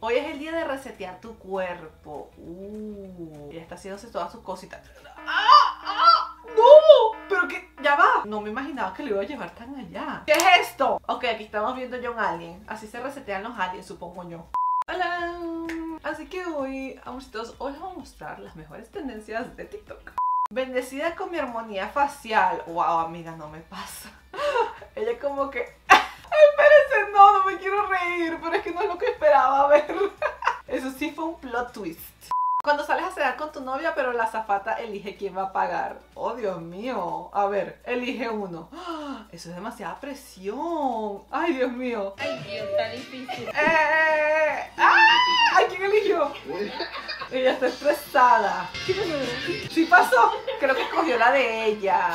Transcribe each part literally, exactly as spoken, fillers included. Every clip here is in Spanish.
Hoy es el día de resetear tu cuerpo. Uh, ella está haciéndose todas sus cositas. ¡Ah! ¡Ah! ¡No! Pero que, ya va. No me imaginaba que lo iba a llevar tan allá. ¿Qué es esto? Ok, aquí estamos viendo ya un alien. Así se resetean los aliens, supongo yo. Hola. Así que hoy, amorcitos, hoy les voy a mostrar las mejores tendencias de TikTok. Bendecida con mi armonía facial. Wow, amiga, no me pasa. Ella como que... Espérense, no, no me quiero reír, pero es que no es lo que esperaba ver. Eso sí fue un plot twist. Cuando sales a cenar con tu novia, pero la azafata elige quién va a pagar. Oh, Dios mío. A ver, elige uno. Eso es demasiada presión. Ay, Dios mío. Ay, Dios, está difícil. Eh, ¡Ah! ¿A quién eligió? Ella está estresada. Sí pasó. Creo que escogió la de ella.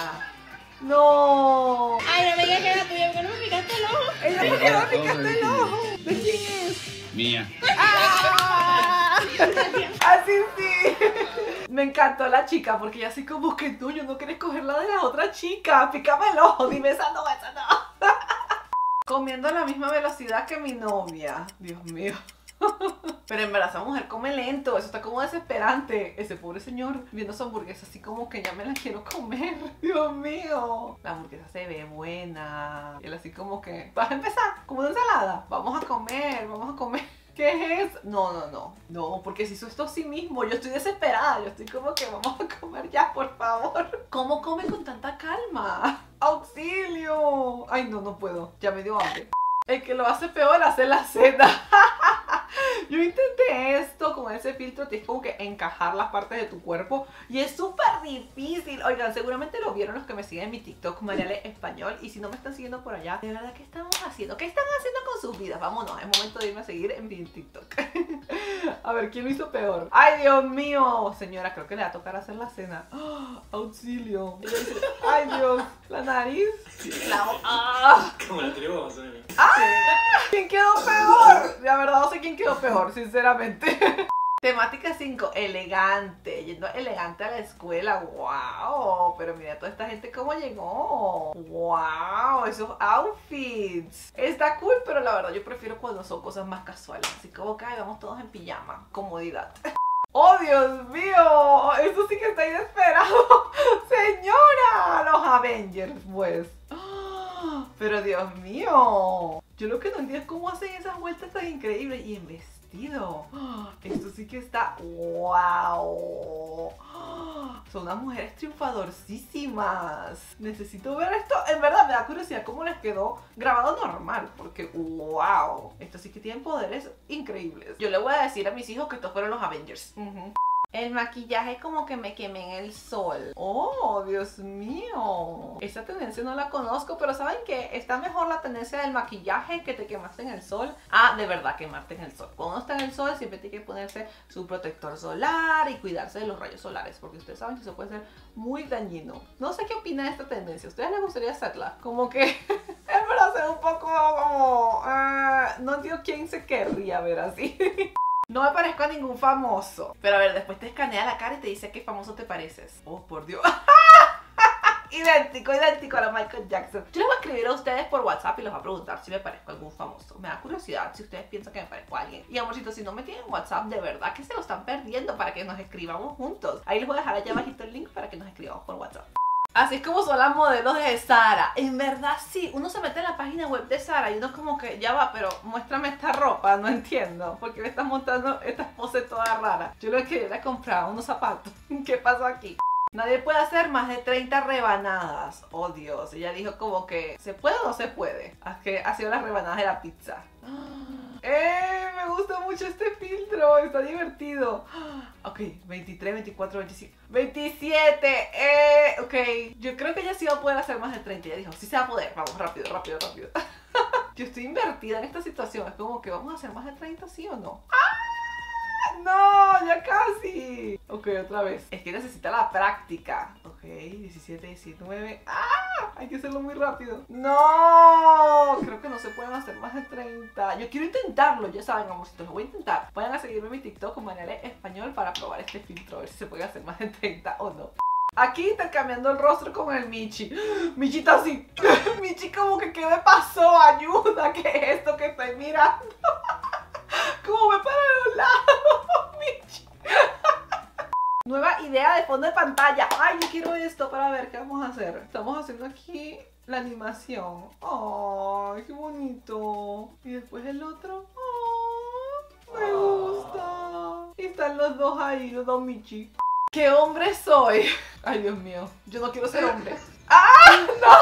No. Ay, no me digas que era tuya, porque no me picaste el ojo. Ella me quedó picaste el ojo. ¿De quién es? Mía. ¡Ah! Así sí. Me encantó la chica porque ella así como que tú, yo no quieres coger la de la otra chica. Pícame el ojo, dime esa no, esa no. Comiendo a la misma velocidad que mi novia. Dios mío. Pero en verdad esa mujer come lento, eso está como desesperante. Ese pobre señor viendo su hamburguesa así como que ya me la quiero comer. Dios mío. La hamburguesa se ve buena. Y él así como que, ¿vas a empezar? Como una ensalada. Vamos a comer, vamos a comer. ¿Qué es? No, no, no. No, porque si hizo esto a sí mismo, yo estoy desesperada. Yo estoy como que vamos a comer ya, por favor. ¿Cómo come con tanta calma? ¡Auxilio! Ay, no, no puedo. Ya me dio hambre. El que lo hace peor hace la cena. Yo intenté esto con ese filtro, tienes como que encajar las partes de tu cuerpo y es súper difícil. Oigan, seguramente lo vieron los que me siguen en mi TikTok, Mariale Español, y si no me están siguiendo por allá, de verdad, ¿qué estamos haciendo? ¿Qué están haciendo con sus vidas? Vámonos, es momento de irme a seguir en mi TikTok. A ver, ¿quién lo hizo peor? ¡Ay, Dios mío! Señora, creo que le va a tocar hacer la cena. ¡Oh, auxilio! Y ella dice, ¡ay, Dios! La nariz. La boca. ¡Ah! Como la tenemos más o menos. ¡Ah! ¿Quién quedó peor? La verdad no sé quién quedó peor, sinceramente. Temática cinco, elegante. Yendo elegante a la escuela. ¡Wow! Pero mira toda esta gente cómo llegó. ¡Wow! Esos outfits. Está cool, pero la verdad yo prefiero cuando son cosas más casuales. Así como que ay, vamos todos en pijama. Comodidad. ¡Oh, Dios mío! Eso sí que está inesperado. ¡Señora! Los Avengers, pues. Pero Dios mío, yo lo que no entiendo es cómo hacen esas vueltas tan increíbles y en vestido. Esto sí que está wow. Son unas mujeres triunfadorcísimas. Necesito ver esto. En verdad me da curiosidad cómo les quedó grabado normal, porque wow, esto sí que tienen poderes increíbles. Yo le voy a decir a mis hijos que estos fueron los Avengers. uh-huh. El maquillaje como que me quemé en el sol. Oh, Dios mío. Esa tendencia no la conozco, pero ¿saben qué? Está mejor la tendencia del maquillaje que te quemaste en el sol. Ah, de verdad, quemarte en el sol. Cuando uno está en el sol siempre tiene que ponerse su protector solar y cuidarse de los rayos solares, porque ustedes saben que eso puede ser muy dañino. No sé qué opina de esta tendencia. ¿A ustedes les gustaría hacerla? Como que es verdad, ser un poco como... Uh, no entiendo quién se querría ver así. No me parezco a ningún famoso. Pero a ver, después te escanea la cara y te dice a qué famoso te pareces. Oh, por Dios. Idéntico, idéntico a la Michael Jackson. Yo les voy a escribir a ustedes por WhatsApp y les voy a preguntar si me parezco a algún famoso. Me da curiosidad si ustedes piensan que me parezco a alguien. Y amorcitos, si no me tienen WhatsApp, de verdad que se lo están perdiendo para que nos escribamos juntos. Ahí les voy a dejar allá abajito el link para que nos escribamos por WhatsApp. Así es como son las modelos de Zara. En verdad sí, uno se mete en la página web de Zara y uno es como que ya va, pero muéstrame esta ropa, no entiendo. Porque me estás montando estas poses todas raras. Yo lo que era comprar unos zapatos. ¿Qué pasó aquí? Nadie puede hacer más de treinta rebanadas. Oh Dios, ella dijo como que ¿se puede o no se puede? Que ha sido las rebanadas de la pizza. ¡Eh! Me gusta mucho este filtro, está divertido. Ok, veintitrés, veinticuatro, veinticinco, veintisiete. Eh, ok, yo creo que ella sí va a poder hacer más de treinta. Ella dijo, sí se va a poder, vamos, rápido, rápido, rápido. Yo estoy invertida en esta situación, es como que vamos a hacer más de treinta, ¿sí o no? ¡Ah! ¡No! ¡Ya casi! Ok, otra vez. Es que necesita la práctica. Ok, diecisiete, diecinueve. ¡Ah! Hay que hacerlo muy rápido. ¡No! Creo que no se pueden hacer más de treinta. Yo quiero intentarlo, ya saben, amorcitos, lo voy a intentar. Vayan a seguirme en mi TikTok con Mariale Español para probar este filtro, a ver si se puede hacer más de treinta o no. Aquí intercambiando el rostro con el Michi. Michi está así. Michi como que ¿qué me pasó? Ayuda, ¿qué es esto que estoy mirando? ¿Cómo me para fondo de pantalla. Ay, yo quiero esto para ver qué vamos a hacer. Estamos haciendo aquí la animación. Ay, qué bonito. Y después el otro. Ay, me gusta. Y están los dos ahí, los dos Michi. ¿Qué hombre soy? Ay, Dios mío. Yo no quiero ser hombre. ¡Ah!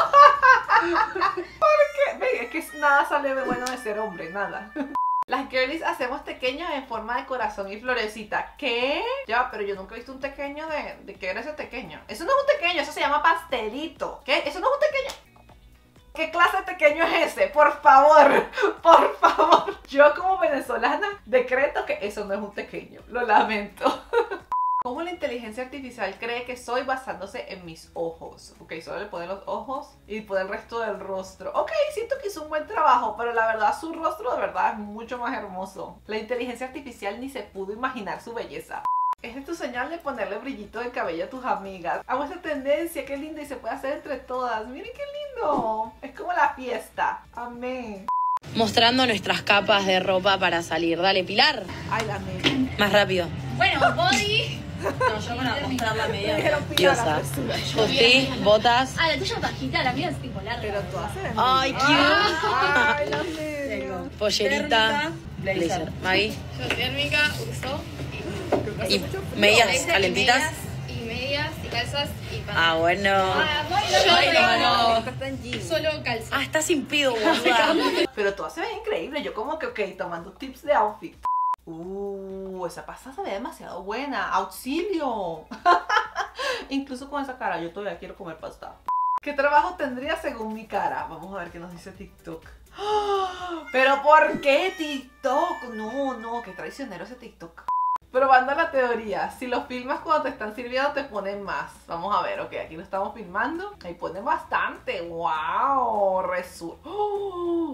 ¡No! ¿Por qué? Ven, es que nada sale bueno de ser hombre, nada. Las girlies hacemos tequeños en forma de corazón y florecita. ¿Qué? Ya, pero yo nunca he visto un tequeño de... ¿De qué era ese tequeño? Eso no es un tequeño, eso se llama pastelito. ¿Qué? ¿Eso no es un tequeño? ¿Qué clase de tequeño es ese? Por favor, por favor. Yo como venezolana decreto que eso no es un tequeño. Lo lamento. ¿Cómo la inteligencia artificial cree que soy basándose en mis ojos? Ok, solo le pone los ojos y pone el resto del rostro. Ok, siento que hizo un buen trabajo, pero la verdad su rostro de verdad es mucho más hermoso. La inteligencia artificial ni se pudo imaginar su belleza. Esta es tu señal de ponerle brillito de cabello a tus amigas. Hago esta tendencia, qué linda, y se puede hacer entre todas. Miren qué lindo. Es como la fiesta. Amén. Mostrando nuestras capas de ropa para salir. Dale, Pilar. Ay, la amé. Más rápido. Bueno, body. No, yo para mostrar la Me media. dijeron Pilar la Diosa. presura. Justi, botas. Ah, la tuya es bajita, la mía es tipo larga. Pero todas se ven Ay, bien. cute. Ay, las medias. Pollerita. Blazer. Maggie. Yo térmica uso Y medias blazer calentitas. y medias, y medias y calzas y pantalones. Ah, bueno. Ah, no, Ay, no, no, no. solo calzas. Ah, está sin pido, boluda. Pero todas se ven increíbles. Yo como que, ok, tomando tips de outfit. Uh, esa pasta se ve demasiado buena. ¡Auxilio! Incluso con esa cara yo todavía quiero comer pasta. ¿Qué trabajo tendría según mi cara? Vamos a ver qué nos dice TikTok. ¡Ah! ¿Pero por qué TikTok? No, no, qué traicionero ese TikTok. Probando la teoría, si lo filmas cuando te están sirviendo te ponen más. Vamos a ver, ok, aquí lo estamos filmando. Ahí ponen bastante, wow, resu... ¡Oh!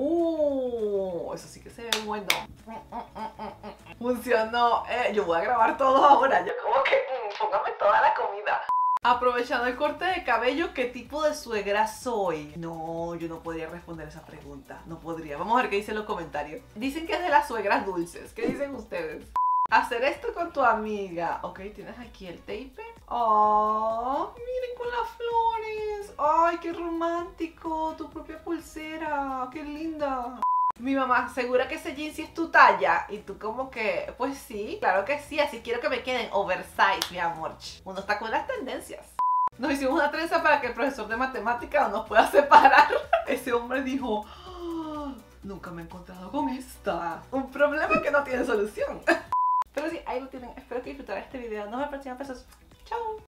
¡Uh! Eso sí que se ve bueno. Funcionó. Eh, yo voy a grabar todo ahora. Yo como que, mm, póngame toda la comida. Aprovechando el corte de cabello, ¿qué tipo de suegra soy? No, yo no podría responder esa pregunta. No podría. Vamos a ver qué dicen los comentarios. Dicen que es de las suegras dulces. ¿Qué dicen ustedes? Hacer esto con tu amiga. Ok, tienes aquí el tape. Oh, miren con las flores. Ay, qué romántico. Tu propia pulsera. Qué linda. Mi mamá asegura que ese jean sí es tu talla. Y tú como que, pues sí, claro que sí. Así quiero que me queden oversize, mi amor. Uno está con las tendencias. Nos hicimos una trenza para que el profesor de matemáticas nos pueda separar. Ese hombre dijo, oh, nunca me he encontrado con esta. Un problema que no tiene solución. Pero sí, ahí lo tienen. Espero que disfrutaran este video. Nos vemos en el próximo episodio. Chao.